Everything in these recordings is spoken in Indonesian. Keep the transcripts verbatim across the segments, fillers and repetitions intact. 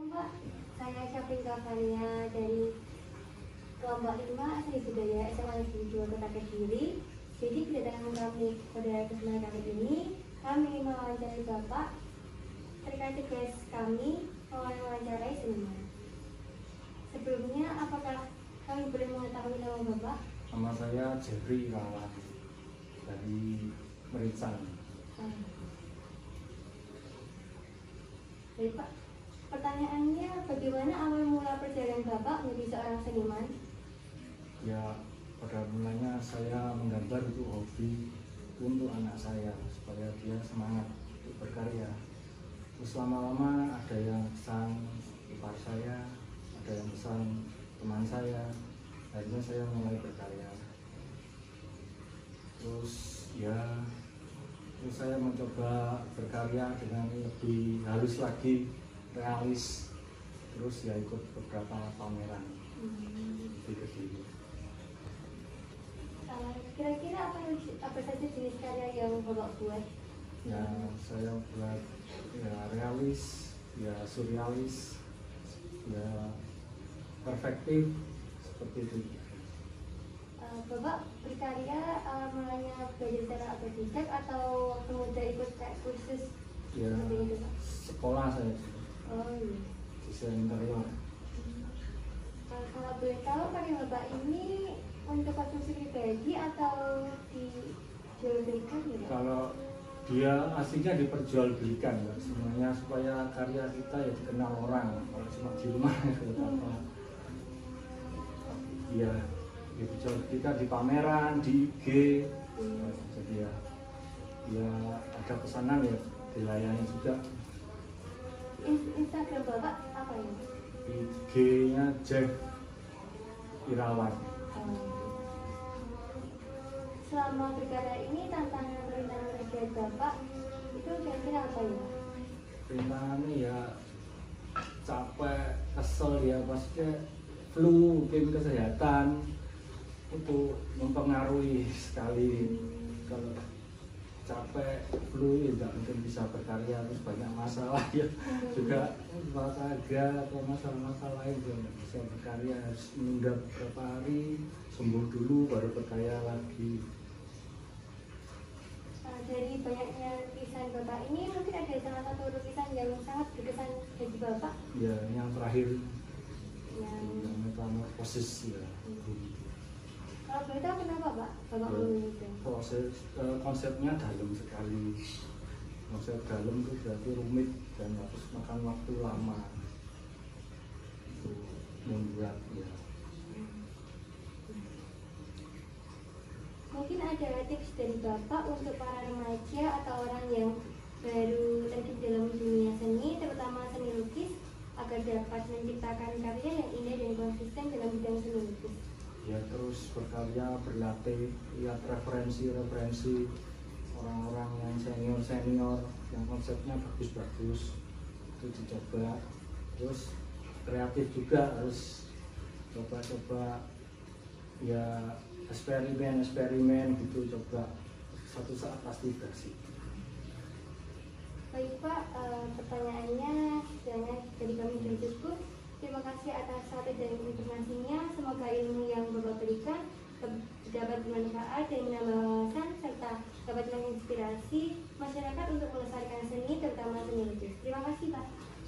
Mbak, saya Syafrin Kavalia dari kelompok lima Seni Budaya S M A Negeri dua Kota Kediri. Jadi kedatangan kami pada kesempatan kali ini, kami mewawancarai Bapak terkait tugas kami mewawancarai seniman. Sebelumnya, apakah kami boleh mengetahui nama Bapak? Nama saya Jeffrey Irawan dari Merican. Hmm. Baik Pak, pertanyaannya bagaimana awal mula perjalanan Bapak menjadi seorang seniman? Ya, pada mulanya saya menggambar itu hobi untuk anak saya supaya dia semangat untuk berkarya. Terus lama-lama ada yang pesan ipar saya, ada yang pesan teman saya, akhirnya saya mulai berkarya. Terus ya, terus saya mencoba berkarya dengan lebih halus lagi, realis. Terus ya ikut beberapa pameran Hmm. di Kediri. Uh, kira-kira apa, apa saja jenis karya yang Bapak buat? Ya, saya buat ya realis, ya surrealis, ya perfektif seperti itu. Uh, Bapak berkarya uh, mulanya belajar secara otodidak atau kemudian ikut kayak kursus Ya, seperti itu Pak? sekolah saya Oh iya. desain interior. Uh, kalau boleh tahu karya Bapak ini untuk konsumsi pribadi atau dijualbelikan ya Pak? Kalau dia aslinya diperjualbelikan ya, semuanya supaya karya kita ya dikenal orang. Kalau cuma di rumah ya buat apa? Ya, diperjualbelikan di pameran, di I G. Hmm. Jadi ya, ya ada pesanan ya dilayani juga. In- Instagram Bapak apa ya? I G-nya Jeff Irawan. Um, selama berkarya ini tantangan rintangan terkait Bapak itu kira-kira apa ya? Rintangannya ya capek, kesel ya, maksudnya flu, mungkin kesehatan itu mempengaruhi sekali. Kalau capek, flu ya nggak mungkin bisa berkarya, terus banyak masalah ya juga olahraga atau masalah-masalah lain juga nggak bisa berkarya, harus menunda beberapa hari sembuh dulu baru berkarya lagi. Uh, dari banyaknya lukisan Bapak ini mungkin ada salah satu lukisan yang sangat berkesan bagi Bapak Ya, yang terakhir yang yang metamorfosis ya. kalau boleh tahu kenapa Pak Bapak Ya, memilih itu? proses eh, konsepnya dalam sekali. Konsep dalam itu berarti rumit dan harus makan waktu lama untuk membuat ya. Mungkin ada tips dari Bapak untuk para remaja atau orang yang baru terjun dalam dunia seni, terutama seni lukis, agar dapat menciptakan karya yang indah dan konsisten dalam bidang seni lukis. Ya, terus berkarya, berlatih, lihat referensi-referensi orang-orang yang senior-senior yang konsepnya bagus-bagus, itu dicoba. Terus kreatif juga, harus coba-coba ya, eksperimen-eksperimen gitu, coba satu saat pasti bersih. Baik Pak, eh, pertanyaannya setidaknya dari kami sudah cukup. Terima kasih atas waktu dan informasinya. Semoga ilmu yang Bapak berikan dapat bermanfaat dan menambah wawasan serta dapat menginspirasi masyarakat untuk melestarikan seni, terutama seni lukis. Terima kasih Pak.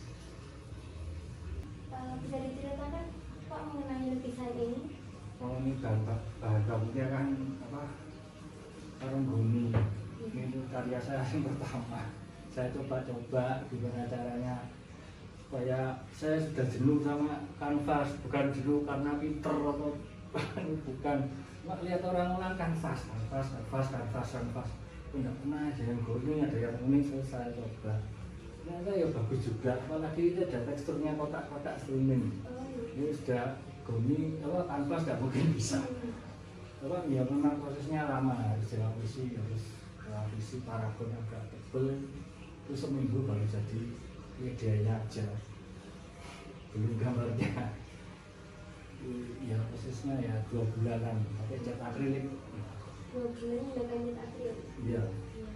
Eh, bisa diceritakan Pak mengenai lukisan ini? Kalau ini bahan bahan bakunya kan apa, karung goni. Ini tuh karya saya yang pertama. Saya coba-coba gimana caranya supaya saya sudah jenuh sama kanvas, bukan jenuh karena pinter atau bukan. Cuma lihat orang-orang kanvas, kanvas, kanvas, kanvas, kanvas. Tidak pernah ada yang goni, ada yang unik, terus saya coba. Ternyata ya bagus juga, apalagi itu ada teksturnya kotak-kotak streaming. Oh, Ini sudah goni, apa kanvas nggak mungkin bisa. Apa ya memang prosesnya lama, harus dilapisi, harus dilapisi paragon agak tebel. Itu seminggu baru jadi medianya aja, belum gambarnya. Ya prosesnya ya dua bulanan pakai cat akrilik. dua bulan dengan cat akrilik. Iya.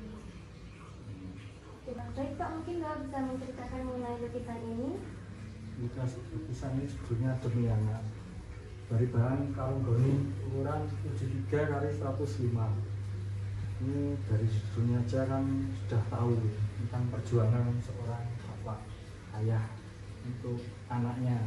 Baik Pak, mungkin Bapak bisa menceritakan mengenai lukisan ini? Ilustrasi lukisan ini sebetulnya demi anak. Dari bahan kalung goni ukuran tujuh puluh tiga kali seratus lima. Ini dari judulnya aja kan sudah tahu tentang perjuangan seorang bapak ayah untuk anaknya,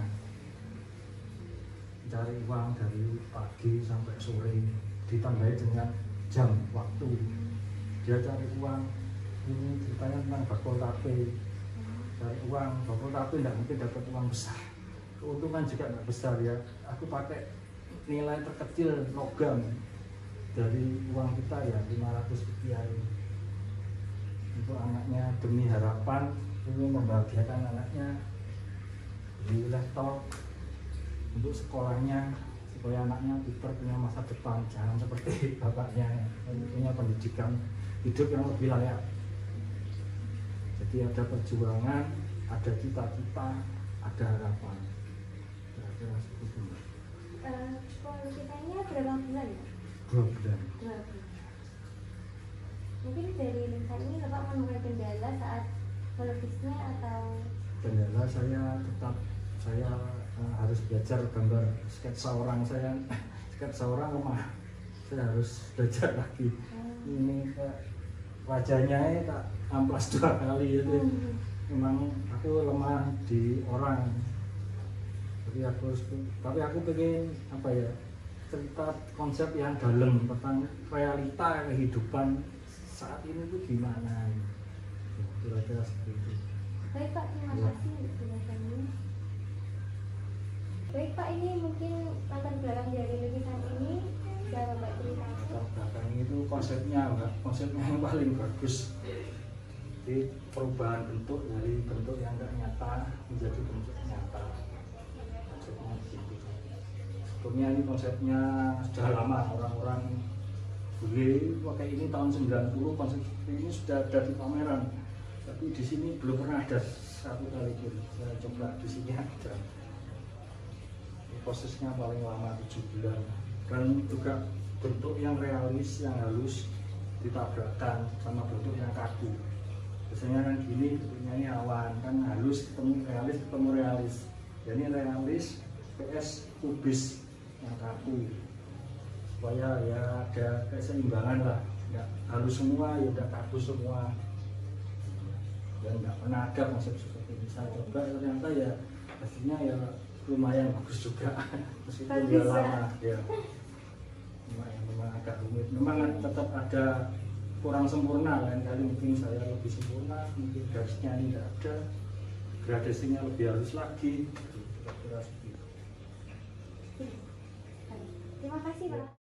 cari uang dari pagi sampai sore, ditambahi dengan jam waktu dia cari uang. Ini ceritanya tentang bakul tape, cari uang bakul tape tidak mungkin dapat uang besar, keuntungan juga nggak besar ya. Aku pakai nilai terkecil logam dari uang kita ya lima ratus rupiah ini untuk anaknya, demi harapan ingin membahagiakan anaknya, beli laptop untuk sekolahnya supaya anaknya pintar, punya masa depan, jangan seperti bapaknya punya pendidikan hidup yang lebih layak. Jadi ada perjuangan, ada cita-cita, ada harapan. Kira-kira seperti itu. Uh, kalau kitanya berapa bulan ya? Dua bulan. Dua bulan. Mungkin dari lukisan ini Bapak menemukan kendala saat melukisnya atau? Kendala saya tetap saya uh, harus belajar gambar sketsa orang. Saya sketsa orang lemah, saya harus belajar lagi. Hmm. Ini uh, wajahnya tak amplas dua kali itu. Hmm. Memang aku lemah di orang. Jadi aku, tapi aku pengen apa ya, cerita konsep yang dalam tentang realita kehidupan saat ini tuh gimana, kira-kira seperti itu. Baik Pak, terima ya. kasih untuk penjelasannya. Baik Pak, ini mungkin latar belakang dari lukisan ini bisa Bapak ceritakan. Latar belakang itu konsepnya, Mbak, konsepnya yang paling bagus. Jadi perubahan bentuk dari bentuk yang tidak nyata menjadi bentuk nyata. Konsepnya begitu. Sebetulnya ini konsepnya sudah lama, orang-orang bule pakai ini tahun sembilan puluh, konsep ini sudah ada di pameran. Tapi di sini belum pernah ada satu kali pun. Saya coba di sini ada. Ini prosesnya paling lama tujuh bulan. Dan juga bentuk yang realis, yang halus ditabrakkan sama bentuk yang kaku. Biasanya kan gini, bentuknya ini awan, kan halus ketemu realis, ketemu realis. Jadi realis P S kubis yang kaku. Supaya ya ada keseimbangan lah, nggak halus semua, ya udah kaku semua. Dan nggak pernah ada konsep seperti ini. Saya coba ternyata ya hasilnya ya lumayan bagus juga, meskipun dia lama ya. Lumayan, memang agak rumit, memang tetap ada kurang sempurna. Lain kali mungkin saya lebih sempurna, mungkin garisnya ini tidak ada, gradasinya lebih halus lagi. Kira-kira seperti itu. Terima kasih Pak.